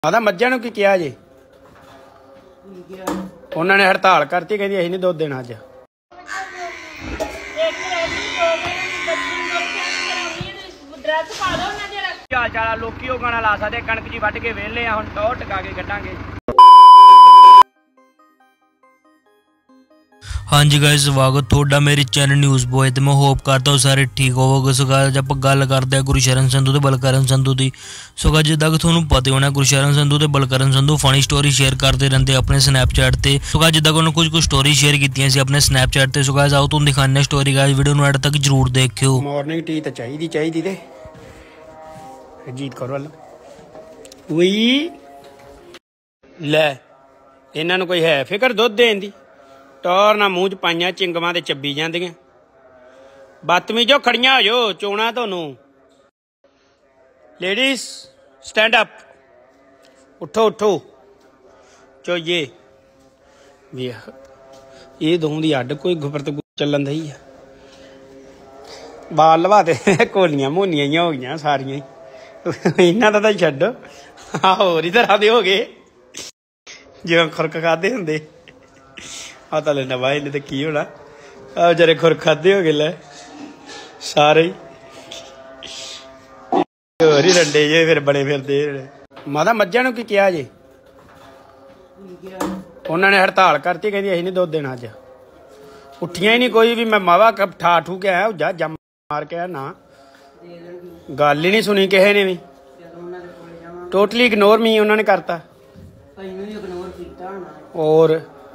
ਆਦਾ ਮੱਝਾਂ ਨੂੰ ਕੀ ਕਿਹਾ ਜੇ? ਉਹਨਾਂ ਨੇ ਹੜਤਾਲ ਕਰਤੀ, ਕਹਿੰਦੀ ਅਸੀਂ ਨਹੀਂ ਦੁੱਧ ਦੇਣਾ ਅੱਜ। ਹਾਲ ਚਾਲ ਲੋਕੀ ਉਹ ਗਾਣਾ ਲਾ ਸਕਦੇ, ਕਣਕ ਜੀ ਵੱਢ ਕੇ ਵਿਹਲੇ ਆ, ਹੁਣ ਟੌਰ ਟਕਾ ਕੇ ਕੱਢਾਂਗੇ। हाँ जी गाइस, स्वागत थोड़ा मेरे चैनल न्यूज़ बॉय ते मैं होप करता हूँ सारे ठीक होवोगे। सो गाइस आप गल करते हैं गुरशरण संधू ते बलकरण संधू की। सो गाइस जिद्दां कि तुहानूं पता होना गुरशरण संधू ते Balkaran Sandhu funny story share करते रहते अपने स्नैपचैट ते। सो गाइस जिद्दां कि उन्होंने कुछ स्टोरी शेयर कीतियां सी अपने स्नैपचैट ते। सो गाइस आओ तुहानूं दिखाने स्टोरी, गाइस वीडियो नूं एंड तक जरूर देखियो। मॉर्निंग टी तो चाहिए ते जीत करो वाला उई लै इन्हां नूं कोई है फिकर दुध देण दी। टौर ना मूँह च पाइया चिंगमां ते चब्बी जांदियां। बदतमीजो खड़ियां हो जाओ, चोणा तुहानूं। लेडीज स्टैंड अप, उठो उठो चोइए। ये दों दी अड्ड कोई गुफरत चलन दी है। बाल लवाते कोलियां मोनियां हो गई सारियां। इन्हां दा तां छड्डो, होर ही तरह दे हो गए जिवें खुरक खादे हुंदे। आता ले नवा इन्हें तो की होना, बेचारे खुर खादे हो गए सारे ही रंडे जे फिर बड़े फिरदे। माता मझां नूं की किहा जे? उन्होंने हड़ताल करती, कहती असीं नहीं दुध देना अज। उठियां ही नहीं कोई भी। मैं मावा कब ठा ठू के आया, जा जम मार के आया ना, गल ही नहीं सुनी किसी ने भी। टोटली इग्नोर मी उन्होंने करता। और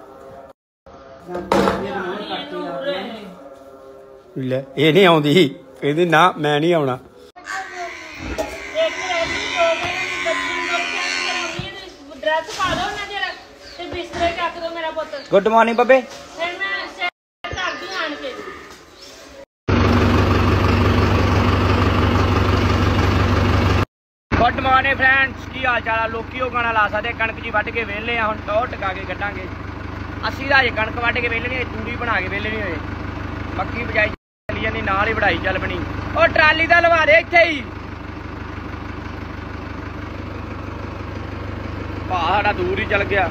ले ये नहीं आउंदी, कहती ना मैं नहीं आउणा। गुड मॉर्निंग बब्बे। गुड मॉर्निंग फ्रेंड्स, की हाल चाल? लोकी वो गाना ला सकते, कणक जी वढ़ के वेले आ, हुण टौर टका के कड्डांगे। असी राजे कणक वढ़ के वेले नहीं, तूड़ी बना के वेले नहीं होए। मक्की बजाई चली जानी, नाल ही वढ़ाई चल बनी। और ट्राली दा लवा दे इत्थे ही, भा साडा दूर ही चल गया।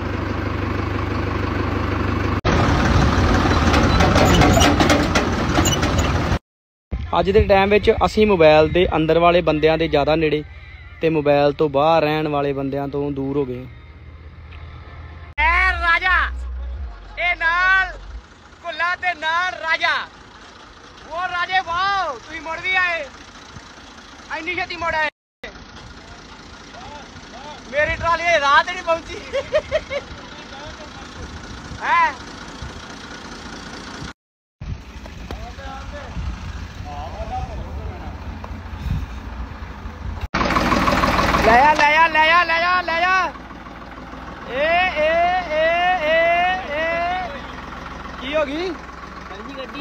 अज दे टाइम विच असीं मोबाइल दे अंदर वाले बंदियां दे ज़्यादा नेड़े ते मोबाइल तो बाहर रहन वाले बंदियां तो दूर हो गए। राजा ए नाल कुल्ला ते नाल राजा, वो राजे वाओ तुसीं मुड़ भी आए, इन्नी छेती मुड़ आए। मेरी ट्राली रात नहीं पहुंची है। लाया लाया लाया लाया लाया ए ए ए ए ए की होगी गड्डी?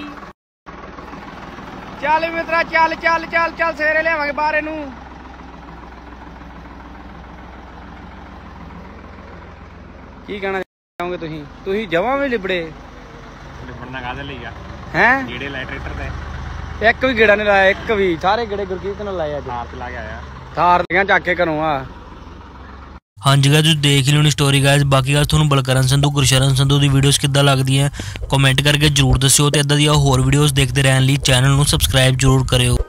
चल मित्रा चल चल चल चल, सवेरे लियावांगे बाहर इनू। की कहना चाहोगे तुसीं? तुसीं जमां भी लिबड़े लिबड़ना काहदे लई आ हैं? गेड़े लाए ट्रैक्टर ते एक भी गेड़ा नहीं लाया, एक भी। सारे गेड़े गुरकीरत नाल लाए, अज थार ला के आया, थार चक के घरों आ। हाँ जी गाइस देख ली स्टोरी गाइस। बाकी गाइस तुहानूं बलकरण संधू गुरशरण संधू की वीडियोस किद्दां लगदियां कमेंट करके जरूर दस्सिओ ते इदां दी होर वीडियोस देखते रहने लई चैनल नूं सबसक्राइब जरूर करियो।